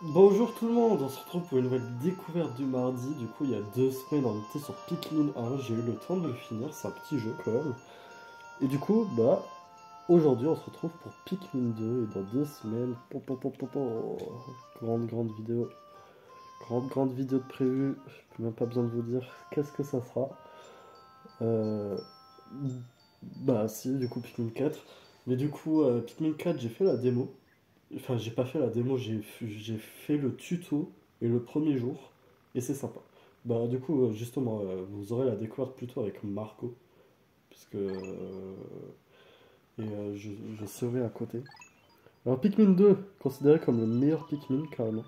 Bonjour tout le monde, on se retrouve pour une nouvelle découverte du mardi. Du coup, il y a 2 semaines, on était sur Pikmin 1, j'ai eu le temps de le finir, c'est un petit jeu quand même. Et du coup, aujourd'hui, on se retrouve pour Pikmin 2, et dans 2 semaines, grande vidéo, grande vidéo de prévue, je peux même pas besoin de vous dire qu'est-ce que ça sera. Euh, Bah si, du coup, Pikmin 4. Mais du coup, Pikmin 4, j'ai fait la démo. Enfin, j'ai pas fait la démo, j'ai fait le tuto et le premier jour, et c'est sympa. Bah, du coup, justement, vous aurez la découverte plutôt avec Marco, puisque je serai à côté. Alors, Pikmin 2, considéré comme le meilleur Pikmin, carrément.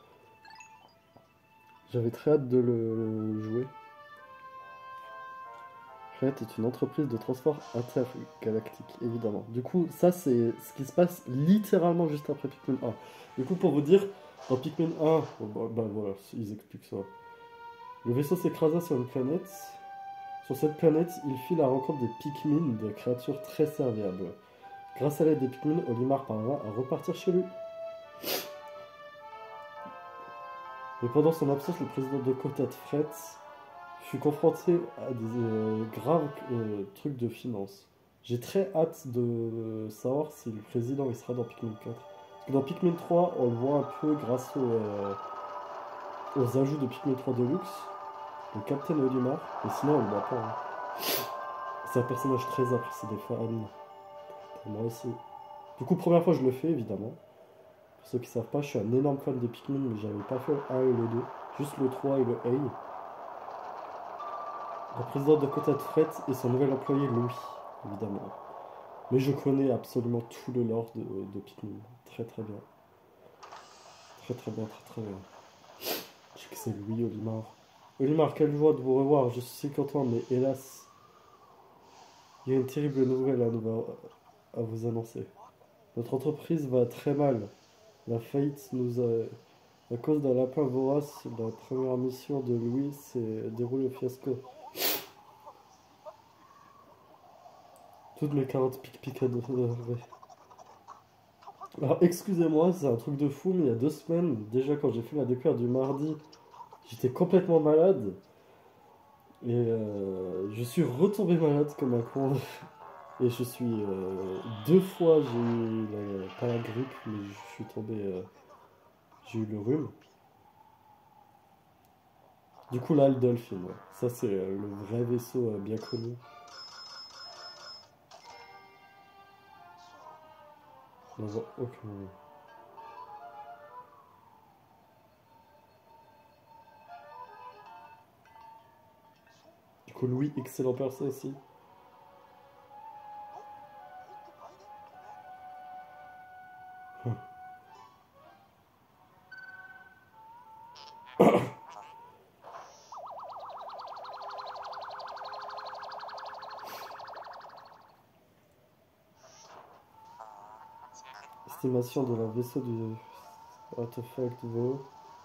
J'avais très hâte de le jouer. Riot est une entreprise de transport intergalactique, évidemment. Du coup, ça, c'est ce qui se passe littéralement juste après Pikmin 1. Du coup, pour vous dire, dans Pikmin 1, voilà, ils expliquent ça. Le vaisseau s'écrasa sur une planète. Sur cette planète, il fit la rencontre des Pikmin, des créatures très serviables. Grâce à l'aide des Pikmin, Olimar parvint à repartir chez lui. Mais pendant son absence, le président de Kotat Fretz fut confronté à des graves trucs de finances. J'ai très hâte de savoir si le président il sera dans Pikmin 4. Parce que dans Pikmin 3, on le voit un peu grâce aux ajouts de Pikmin 3 Deluxe, le Captain Olimar, mais sinon on le voit pas, hein. C'est un personnage très apprécié des fans, pour moi aussi. Du coup, première fois je le fais évidemment. Pour ceux qui savent pas, je suis un énorme fan de Pikmin, mais j'avais pas fait le 1 et le 2, juste le 3 et le A. Le président de Kotat Fret et son nouvel employé Louis, évidemment. Mais je connais absolument tout le lore de Pikmin. Très très bien. Très bien. Je sais que c'est Louis Olimar. Olimar, quelle joie de vous revoir, je suis si content, mais hélas, il y a une terrible nouvelle à vous annoncer. Notre entreprise va très mal. La faillite nous a... À cause d'un lapin vorace, la première mission de Louis s'est déroulée au fiasco. Toutes mes carottes pic à dorer. Alors excusez-moi, c'est un truc de fou, mais il y a 2 semaines, déjà quand j'ai fait la découverte du mardi, j'étais complètement malade. Et je suis retombé malade comme un con. Et je suis 2 fois, j'ai eu pas la grippe, mais je suis tombé, j'ai eu le rhume. Du coup là, le Dolphin, ouais. Ça c'est le vrai vaisseau bien connu. On voit aucun... Du coup Louis, excellent perso aussi. Estimation de la vaisseau du artefact vaut.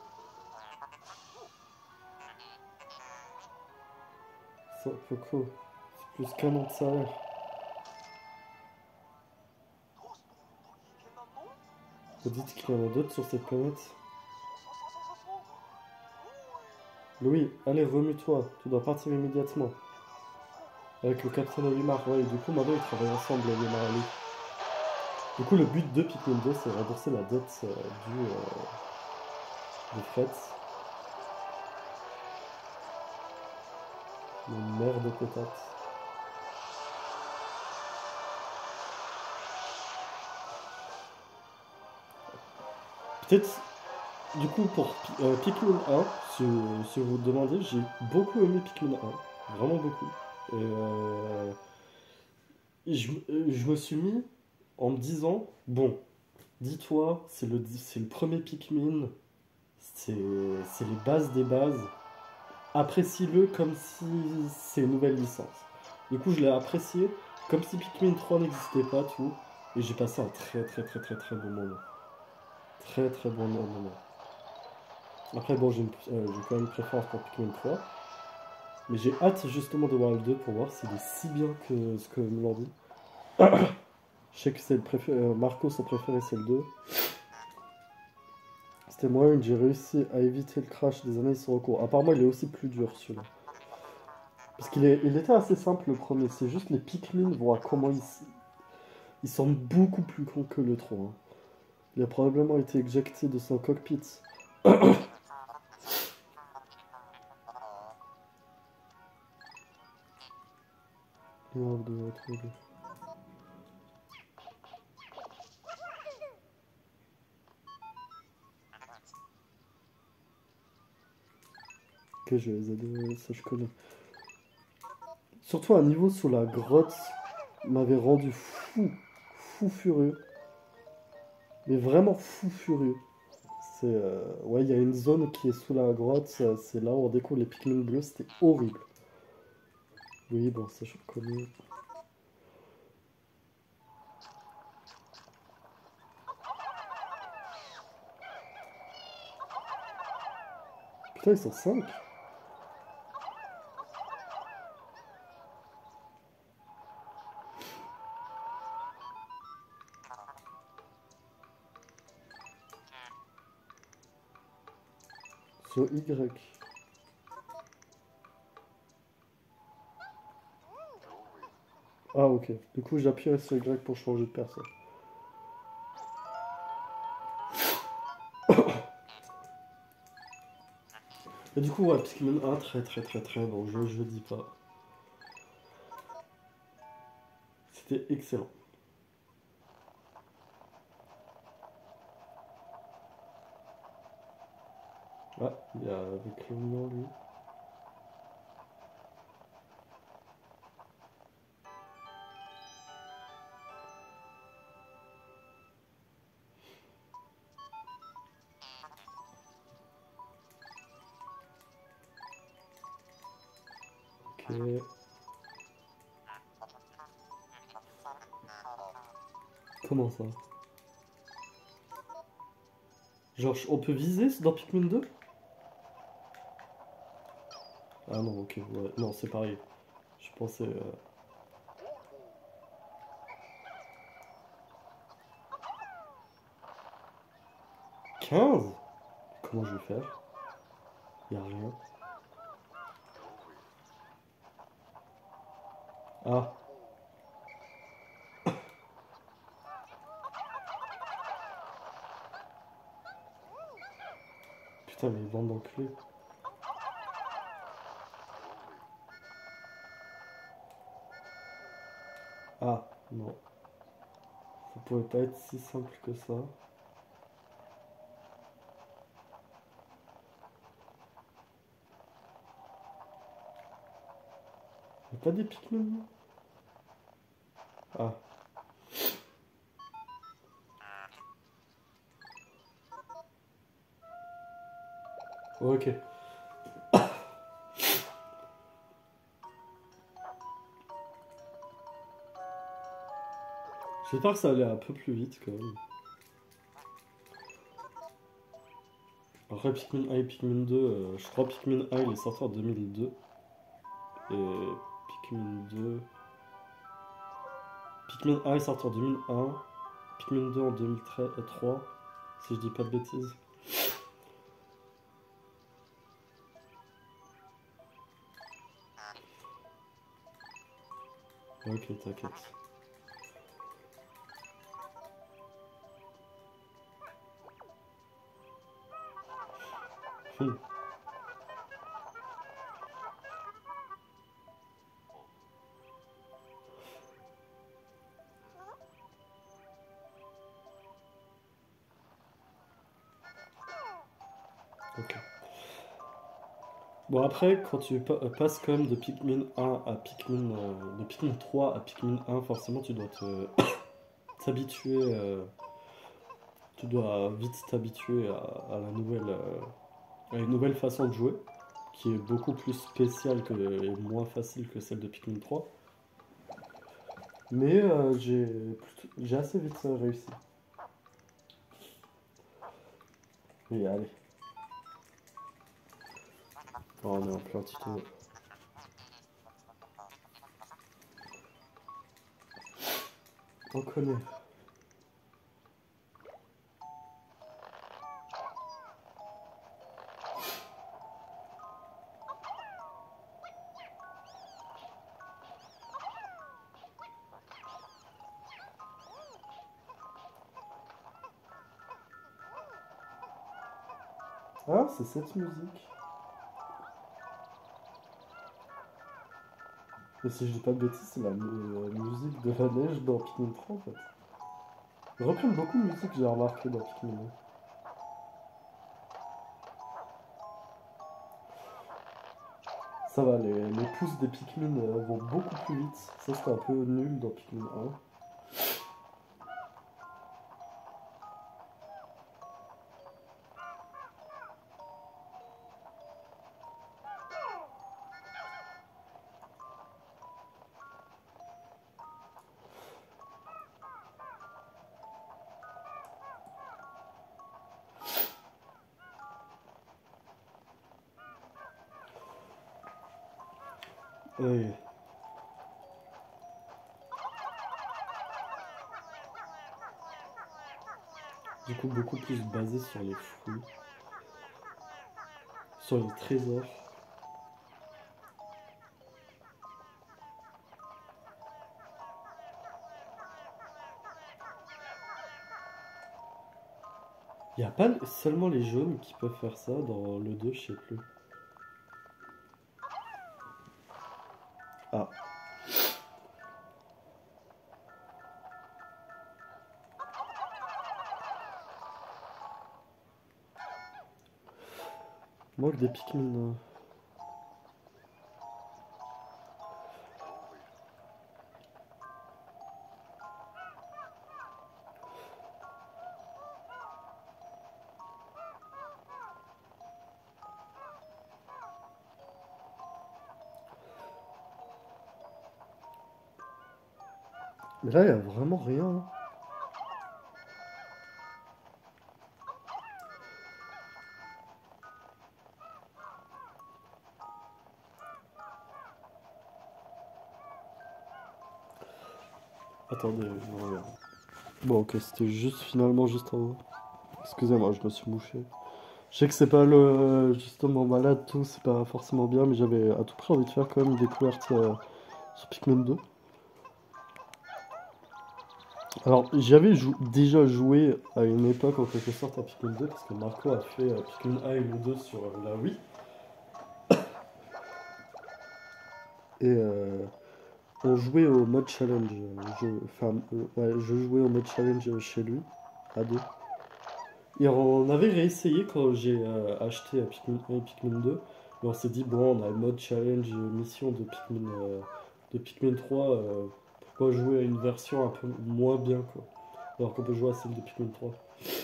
Ça, Poco, c'est plus qu'un an de salaire. Vous dites qu'il y en a d'autres sur cette planète? Louis, allez, remue-toi, tu dois partir immédiatement. Avec le capitaine Olimar, ouais, et du coup, maintenant ils travaillent ensemble, Olimar et lui. Du coup, le but de Pikmin 2, c'est de rembourser la dette de Fretz, le maire de Kotat. Peut-être, du coup, pour Pikmin 1, si vous vous demandez, j'ai beaucoup aimé Pikmin 1, vraiment beaucoup. Et je me suis mis en me disant, bon, dis-toi, c'est le premier Pikmin, c'est les bases des bases. Apprécie-le comme si c'est une nouvelle licence. Du coup, je l'ai apprécié comme si Pikmin 3 n'existait pas, tout. Et j'ai passé un très bon moment. Très bon moment. Après, bon, j'ai quand même une préférence pour Pikmin 3. Mais j'ai hâte justement de voir le 2 pour voir s'il est si bien que ce que me l'on dit. Je sais que c'est le préféré. Marco, son préféré, c'est le 2. C'était moyen, j'ai réussi à éviter le crash des analyses sur recours. Apparemment, il est aussi plus dur celui-là. Parce il était assez simple le premier, c'est juste les Pikmin, voir comment ils sont beaucoup plus cons que le 3. Hein. Il a probablement été éjecté de son cockpit. Merde, de retrouver. Ok, je vais les aider, ça je connais. Surtout un niveau sous la grotte m'avait rendu fou furieux. Mais vraiment fou furieux. Ouais, il y a une zone qui est sous la grotte, c'est là où on découvre les Pikmin bleus, c'était horrible. Oui, bon, ça je connais. Putain, ils sont 5. Sur Y. Ah, ok. Du coup, j'appuie sur Y pour changer de personne. Et du coup, ouais, Pikmin 1, très bon jeu, je dis pas. C'était excellent. Ah, il y a avec le nom, lui. Ok. Comment ça? Genre, on peut viser dans Pikmin 2? Ah non, ok, ouais. Non, c'est pareil. Je pensais... 15? Comment je vais faire? Y a rien. Ah, putain, mais bande d'enculés. Ah, non. Ça pouvait pas être si simple que ça. Y'a pas des Pikmin, là? Ah, ok. J'espère que ça allait un peu plus vite, quand même. Après, Pikmin 1 et Pikmin 2, je crois Pikmin 1, il est sorti en 2002. Et Pikmin 2... Pikmin 1 est sorti en 2001. Pikmin 2 en 2003, si je dis pas de bêtises. Ok, t'inquiète. Hmm, ok. Bon, après, quand tu passes quand même de Pikmin 1 à Pikmin... de Pikmin 3 à Pikmin 1, forcément, tu dois t'habituer... tu dois vite t'habituer à la nouvelle... à une nouvelle façon de jouer, qui est beaucoup plus spéciale et moins facile que celle de Pikmin 3. Mais j'ai assez vite réussi. Et allez, on est en plein tuto. On connaît. Ah, c'est cette musique. Mais si je dis pas de bêtises, c'est la musique de la neige dans Pikmin 3 en fait. Ils reprennent beaucoup de musique, j'ai remarqué dans Pikmin 1. Ça va, les pouces des Pikmin vont beaucoup plus vite. Ça, c'était un peu nul dans Pikmin 1. Ouais. Du coup, beaucoup plus basé sur les fruits, sur les trésors. Il n'y a pas seulement les jaunes qui peuvent faire ça dans le 2, je sais plus. Ah, manque des Pikmin. Mais là, il n'y a vraiment rien, hein. Attendez, je regarde. Bon, ok, c'était juste finalement juste en haut. Excusez-moi, je me suis mouché. Je sais que c'est pas le justement malade tout, c'est pas forcément bien, mais j'avais à tout prix envie de faire quand même une découverte sur Pikmin 2. Alors déjà joué à une époque en quelque sorte à Pikmin 2 parce que Marco a fait Pikmin 1 et le 2 sur la Wii. Et on jouait au mode challenge. Je jouais au mode challenge chez lui, à deux. Et on avait réessayé quand j'ai acheté Pikmin 1 et Pikmin 2. Et on s'est dit, bon, on a le mode challenge mission de Pikmin 3. Pourquoi jouer à une version un peu moins bien, quoi. Alors qu'on peut jouer à celle de Pikmin 3.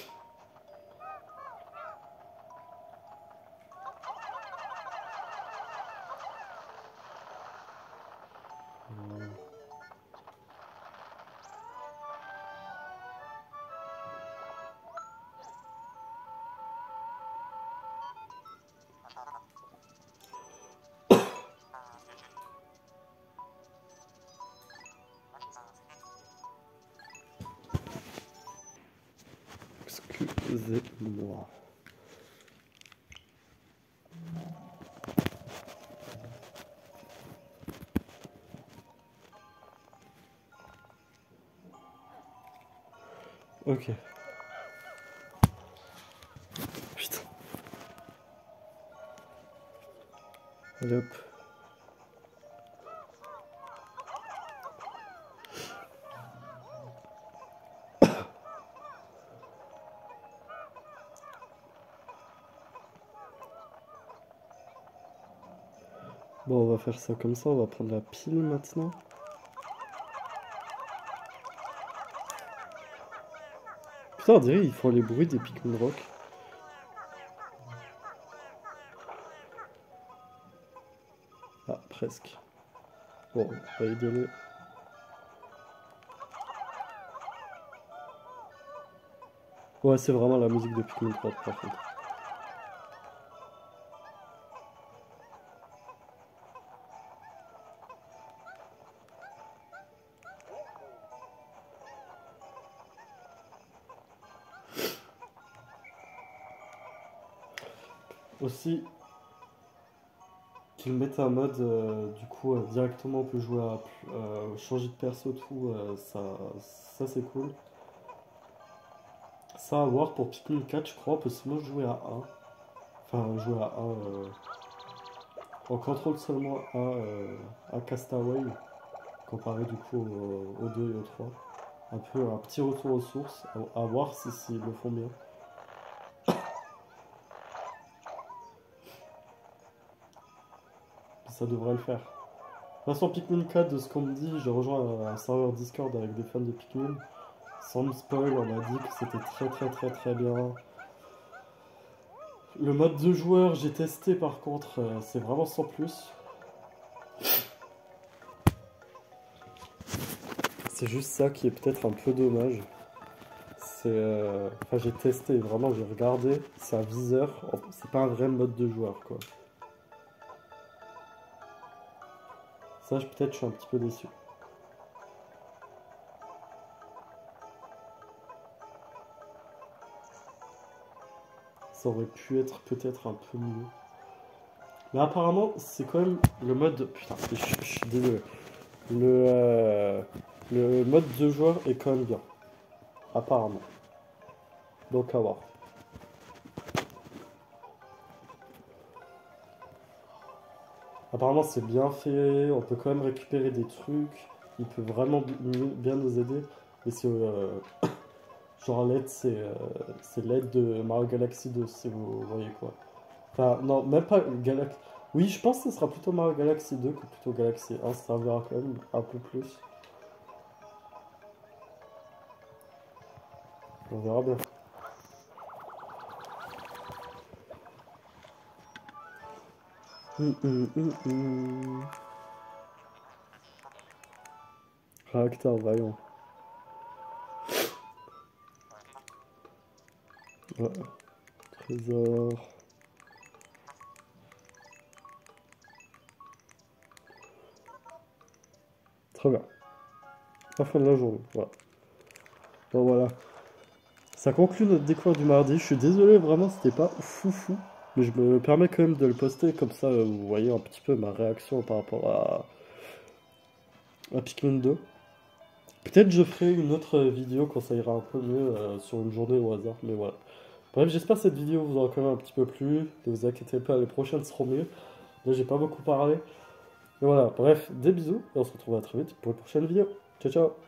Excusez-moi. Ok. Putain. Allez hop. Bon, on va faire ça comme ça. On va prendre la pile maintenant. Putain, on dirait ils font les bruits des Pikmin Rock. Ah, presque. Bon, on va y aller. Ouais, c'est vraiment la musique de Pikmin 3 par contre. Aussi, qu'ils mettent un mode, du coup, directement on peut jouer à changer de perso, tout, ça c'est cool. Ça à voir pour Pikmin 4, je crois, on peut seulement jouer à un. Enfin, jouer en contrôle seulement à Castaway, comparé du coup au 2 et au 3. Un peu un petit retour aux sources, à voir s'ils le font bien. Ça devrait le faire. De toute façon, Pikmin 4, de ce qu'on me dit, j'ai rejoint un serveur Discord avec des fans de Pikmin. Sans me spoil, on m'a dit que c'était très très très très bien. Le mode de joueur, j'ai testé par contre, c'est vraiment sans plus. C'est juste ça qui est peut-être un peu dommage. Enfin, j'ai testé, vraiment, j'ai regardé. C'est un viseur, c'est pas un vrai mode de joueur quoi. Ça, peut-être, je suis un petit peu déçu. Ça aurait pu être peut-être un peu mieux. Mais apparemment, c'est quand même le mode. Putain, je suis désolé. Le mode de joueur est quand même bien. Apparemment. Donc à voir. Apparemment, c'est bien fait. On peut quand même récupérer des trucs. Il peut vraiment bien nous aider. Et c'est. Genre l'aide, c'est l'aide de Mario Galaxy 2, si vous voyez quoi. Enfin, non, même pas Galaxy. Oui, je pense que ce sera plutôt Mario Galaxy 2 que plutôt Galaxy 1. Ça verra quand même un peu plus. On verra bien. Réacteur vaillant. Ouais. Trésor. Très bien. La fin de la journée. Voilà. Bon, voilà. Ça conclut notre découverte du mardi. Je suis désolé, vraiment, c'était pas fou. Mais je me permets quand même de le poster. Comme ça, vous voyez un petit peu ma réaction par rapport à Pikmin 2. Peut-être je ferai une autre vidéo quand ça ira un peu mieux sur une journée au hasard. Mais voilà. Bref, j'espère que cette vidéo vous aura quand même un petit peu plu. Ne vous inquiétez pas, les prochaines seront mieux. Là, j'ai pas beaucoup parlé. Mais voilà, bref, des bisous. Et on se retrouve à très vite pour une prochaine vidéo. Ciao, ciao.